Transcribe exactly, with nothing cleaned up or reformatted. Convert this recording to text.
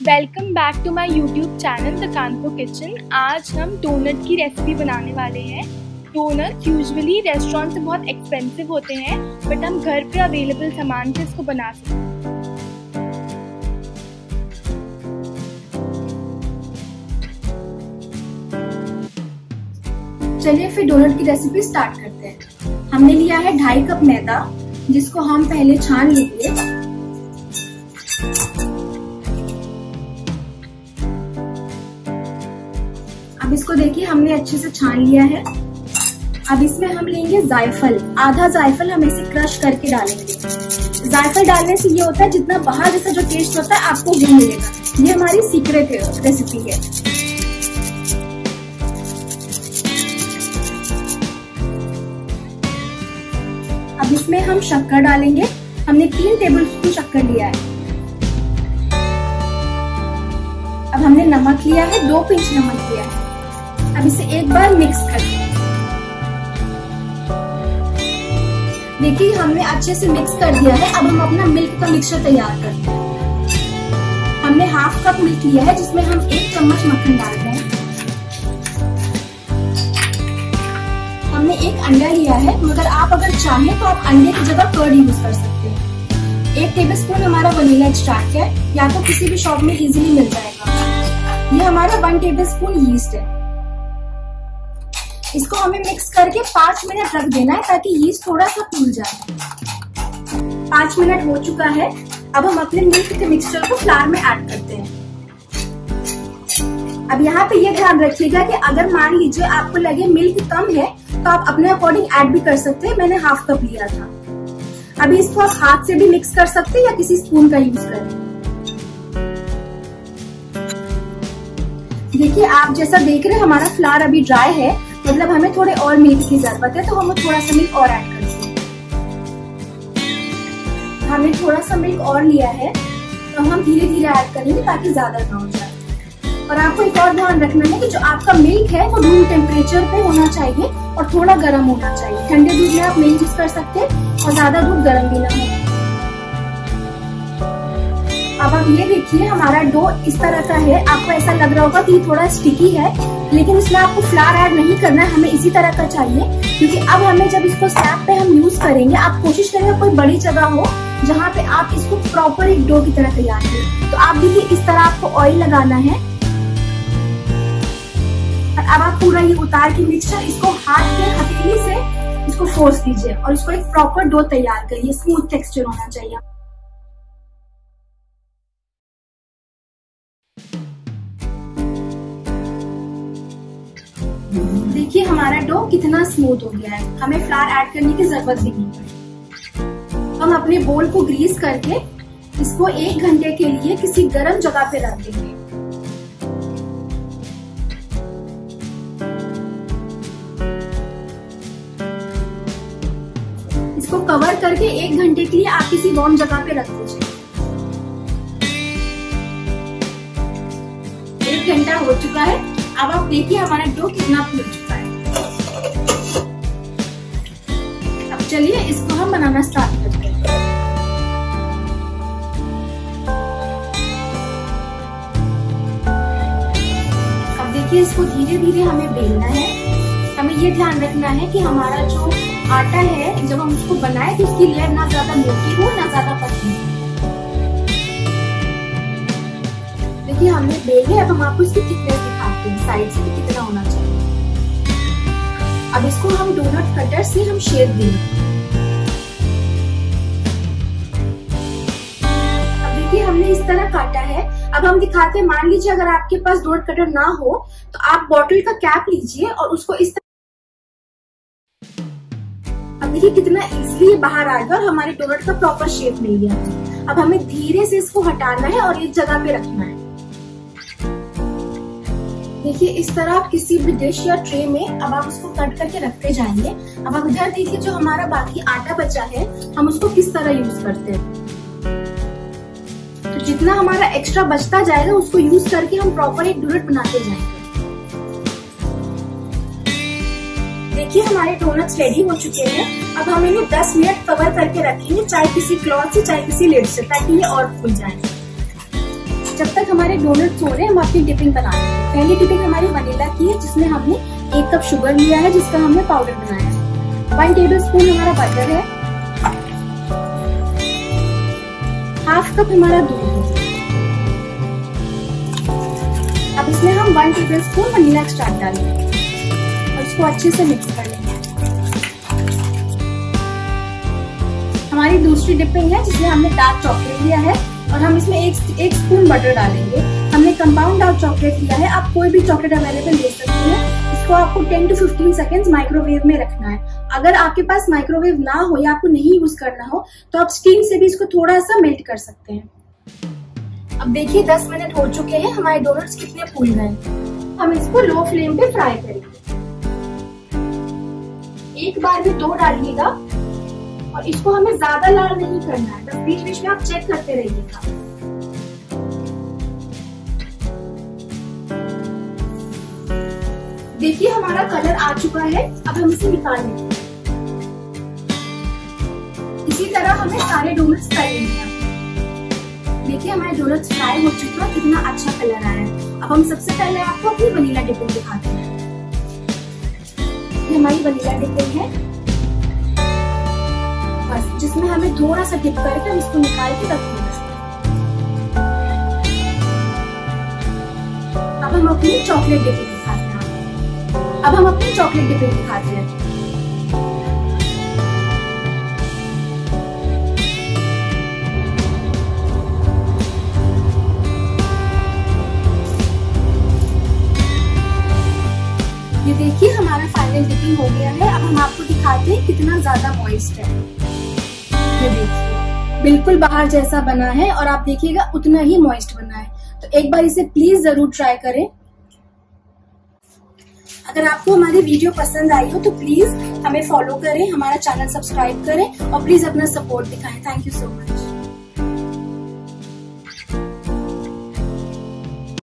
Welcome back to my YouTube channel the Kanpur kitchen. आज हम donut की रेसिपी बनाने वाले हैं। डोनट यूजुअली रेस्टोरेंट से बहुत एक्सपेंसिव होते हैं, बट हम घर पे अवेलेबल सामान से इसको बना सकते हैं। चलिए फिर डोनट की रेसिपी स्टार्ट करते हैं। हमने लिया है ढाई कप मैदा, जिसको हम पहले छान लेंगे। अब इसको देखिए हमने अच्छे से छान लिया है। अब इसमें हम लेंगे जायफल, आधा जायफल हम इसे क्रश करके डालेंगे। जायफल डालने से ये होता है जितना बाहर जैसा जो टेस्ट होता है आपको वो मिलेगा। ये हमारी सीक्रेट रेसिपी है। अब इसमें हम शक्कर डालेंगे। हमने तीन टेबल स्पून शक्कर लिया है। अब हमने नमक लिया है, दो पिंच नमक लिया है। अब इसे एक बार मिक्स कर दें। देखिए हमने अच्छे से मिक्स कर दिया है। अब हम अपना मिल्क का मिक्सचर तैयार करते हैं। हमने हाफ कप मिल्क लिया है, जिसमें हम एक चम्मच मक्खन डाल रहे हैं। हमने एक अंडा लिया है, मगर आप अगर चाहें तो आप अंडे की जगह कर्ड यूज कर सकते हैं। एक टेबलस्पून हमारा वनीला एक्सट्रैक्ट है, या तो किसी भी शॉप में इजीली मिल जाएगा। ये हमारा वन टेबलस्पून यीस्ट है। इसको हमें मिक्स करके पाँच मिनट रख देना है, ताकि यीस्ट थोड़ा सा फूल जाए। पाँच मिनट हो चुका है। अब हम अपने मिल्क के मिक्सचर को फ्लावर में ऐड करते हैं। अब यहाँ पे ये ध्यान रखिएगा कि अगर मान लीजिए आपको लगे मिल्क कम है, तो आप अपने अकॉर्डिंग ऐड भी कर सकते हैं। मैंने हाफ कप लिया था। अभी इसको आप हाथ से भी मिक्स कर सकते हैं या किसी स्पून का यूज करें। देखिए आप जैसा देख रहे हैं हमारा फ्लावर अभी ड्राई है, मतलब हमें थोड़े और मिल्क की जरूरत है, तो हम थोड़ा सा मिल्क और ऐड करते हैं। हमने थोड़ा सा मिल्क और लिया है, तो हम धीरे धीरे ऐड करेंगे ताकि ज्यादा ना हो जाए। और आपको एक और ध्यान रखना है कि जो आपका मिल्क है वो रूम टेम्परेचर पे होना चाहिए और थोड़ा गर्म होना चाहिए। ठंडे दूध में आप नहीं यूज कर सकते और ज्यादा दूध गर्म भी ना हो। अब आप ये देखिए हमारा डो इस तरह का है। आपको ऐसा लग रहा होगा कि ये थोड़ा स्टिकी है, लेकिन इसमें आपको फ्लावर ऐड नहीं करना है, हमें इसी तरह का चाहिए। क्योंकि अब हमें जब इसको स्नैप पे हम यूज करेंगे, आप कोशिश करेंगे कोई बड़ी जगह हो जहाँ पे आप इसको प्रॉपर एक डो की तरह तैयार करें। तो आप देखिए इस तरह आपको ऑयल लगाना है। और अब आप पूरा ये उतार के मिक्सचर इसको हाथ के हथेली से इसको फोर्स कीजिए और इसको एक प्रॉपर डो तैयार करिए। स्मूथ टेक्सचर होना चाहिए। देखिए हमारा डो कितना स्मूथ हो गया है। हमें फ्लावर ऐड करने की जरूरत भी नहीं पड़ी। हम अपने बोल को ग्रीस करके इसको एक घंटे के लिए किसी गर्म जगह पे रख देंगे। इसको कवर करके एक घंटे के लिए आप किसी वार्म जगह पे रख दीजिए। एक घंटा हो चुका है। अब आप देखिए हमारा डो कितना फूल चुका है। अब चलिए इसको हम बनाना स्टार्ट करते हैं। अब देखिए इसको धीरे धीरे हमें बेलना है। हमें ये ध्यान रखना है कि हमारा जो आटा है, जब हम उसको बनाए तो उसकी लेयर ना ज्यादा मोटी हो ना ज्यादा पतली हो। देखिए हमने बेले। अब हम आपको इसकी थिकनेस दिखाते हैं साइड से कि कितना होना चाहिए। अब इसको हम डोनट कटर से हम शेप देंगे। अब देखिए हमने इस तरह काटा है। अब हम दिखाते हैं। मान लीजिए अगर आपके पास डोनट कटर ना हो तो आप बॉटल का कैप लीजिए और उसको इस तरह। अब देखिए कितना इजीली बाहर आ गया और हमारे डोनट का प्रॉपर शेप मिल गया। अब हमें धीरे से इसको हटाना है और एक जगह पे रखना है। देखिए इस तरह आप किसी भी डिश या ट्रे में अब आप उसको कट करके रखते जाएंगे। अब आप इधर देखिए जो हमारा बाकी आटा बचा है, हम उसको किस तरह यूज करते हैं। तो जितना हमारा एक्स्ट्रा बचता जाएगा उसको यूज करके हम प्रॉपर एक डोनट बनाते जाएंगे। देखिए हमारे डोनट्स रेडी हो चुके हैं। अब हम इन्हें दस मिनट कवर करके रखेंगे, चाहे किसी क्लॉथ से चाहे किसी लिड से, ताकि ये और फूल जाए। जब तक हमारे डोनट्स हो रहे हैं हम अपनी डिपिंग बना रहे हैं। पहली डिपिंग हमारी वनीला की है, जिसमें हमने एक कप शुगर लिया है, जिसका हमने पाउडर बनाया है। वन टेबल स्पून हमारा बटर है, हाफ कप हमारा दूध है। अब इसमें हम one tablespoon vanilla extract डालेंगे और इसको अच्छे से मिक्स कर लेंगे। हमारी दूसरी डिपिंग है, जिसमें हमने डार्क चॉकलेट लिया है और हम इसमें एक एक स्पून बटर डालेंगे। हमने कंपाउंड डार्क चॉकलेट लिया है, आप कोई भी चॉकलेट अवेलेबल ले सकते हैं। इसको आपको ten to fifteen seconds microwave में रखना है। अगर आपके पास माइक्रोवेव ना हो या आपको नहीं यूज करना हो तो आप स्टीम से भी इसको थोड़ा सा मेल्ट कर सकते हैं। अब देखिए दस मिनट हो चुके हैं, हमारे डोनट्स कितने फूल गए। हम इसको लो फ्लेम पे फ्राई करेंगे। एक बार में दो डालिएगा और इसको हमें ज्यादा लाल नहीं करना है, बस बीच बीच में आप चेक करते रहिएगा। देखिए हमारा कलर आ चुका है, अब हम इसे निकाल लेंगे। इसी तरह हमें सारे डोनट्स फ्राई करने हैं। देखिए हमारे डोनट्स फ्राई हो चुके हैं, कितना अच्छा कलर आया है। अब हम सबसे पहले आपको अपनी वनीला डिपिंग दिखाते हैं। ये हमारी वनीला डिपिंग है, बस जिसमें हमें थोड़ा सा डिप करके हम इसको निकाल के रख देंगे। अब हम अपनी चॉकलेट डिपिंग दिखाते हैं। अब हम अपनी चॉकलेट डिपिंग दिखाते हैं। ये देखिए हमारा फाइनल डिपिंग हो गया है। अब हम आपको दिखाते हैं कितना ज्यादा मॉइस्ट है। ये देखिए बिल्कुल बाहर जैसा बना है और आप देखिएगा उतना ही मॉइस्ट बना है। तो एक बार इसे प्लीज जरूर ट्राई करें। अगर आपको हमारी वीडियो पसंद आई हो तो प्लीज हमें फॉलो करें, हमारा चैनल सब्सक्राइब करें और प्लीज अपना सपोर्ट दिखाएं। Thank you so much.